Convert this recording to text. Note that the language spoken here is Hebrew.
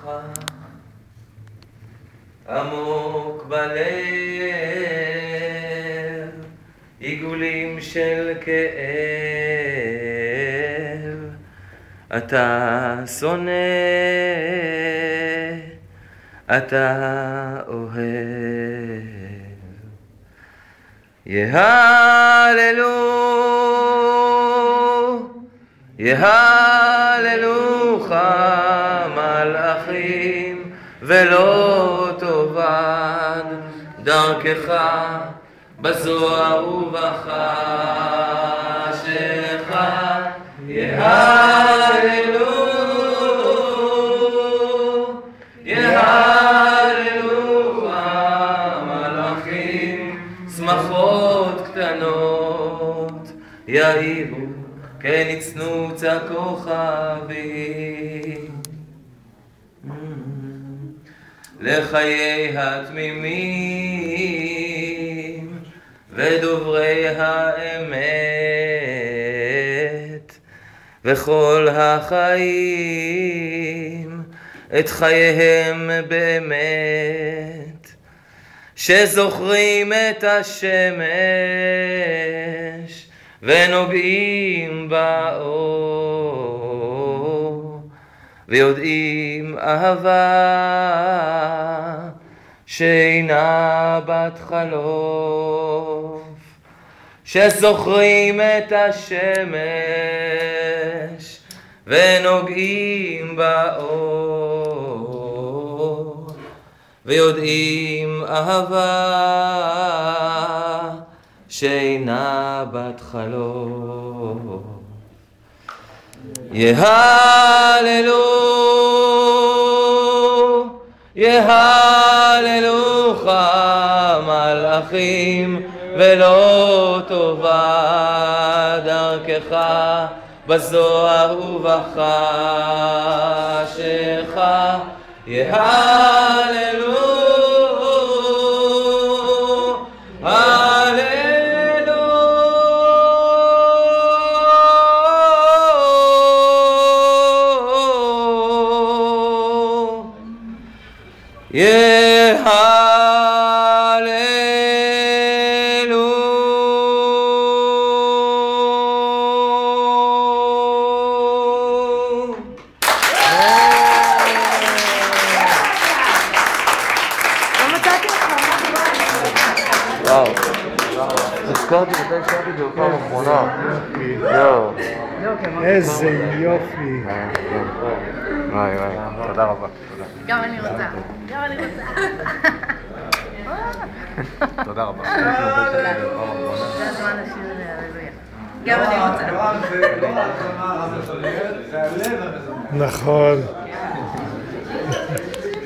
עמוק בלב, עיגולים של כאב, אתה שונא, אתה אוהב. יהללוך מלאכים ולא תאבד דרכך בזוהר ובחשך. יהללוך מלאכים, שמחות קטנות יאירו כנצנוץ הכוכבים. לחיי התמימים ודוברי האמת, וכל החיים את חייהם באמת, שזוכרים את השמש ונוגעים באור, ויודעים אהבה שאינה בת חלוף, שזוכרים את השמש ונוגעים באור, ויודעים אהבה שאינה בת חלוף. יהללוך מלאכים ולא תאבד דרכך בזוהר ובחשך. יהללוך הזכרתי מתי שרתי את זה בפעם האחרונה. איזה יופי. וואי, תודה רבה. גם אני רוצה. תודה רבה. זה הזמן לשיר הללויה. גם אני רוצה. נכון.